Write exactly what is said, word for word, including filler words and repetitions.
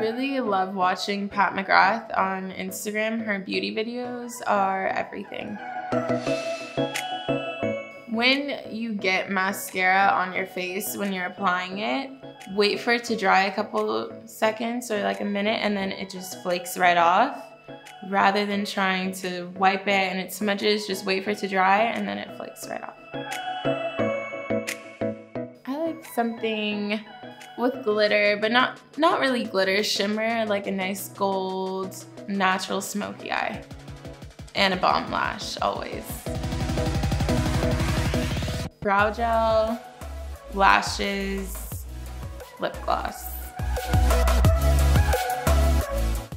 really love watching Pat McGrath on Instagram. Her beauty videos are everything. When you get mascara on your face, when you're applying it, wait for it to dry a couple seconds or like a minute, and then it just flakes right off. Rather than trying to wipe it and it smudges, just wait for it to dry and then it flakes right off. I like something with glitter, but not, not really glitter, shimmer, like a nice gold, natural smoky eye. And a bomb lash, always. Brow gel, lashes, lip gloss.